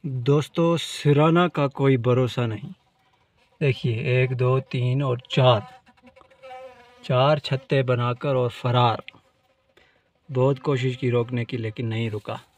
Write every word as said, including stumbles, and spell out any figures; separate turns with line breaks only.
दोस्तों, सिराना का कोई भरोसा नहीं। देखिए, एक दो तीन और चार चार छत्ते बनाकर और फरार। बहुत कोशिश की रोकने की, लेकिन नहीं रुका।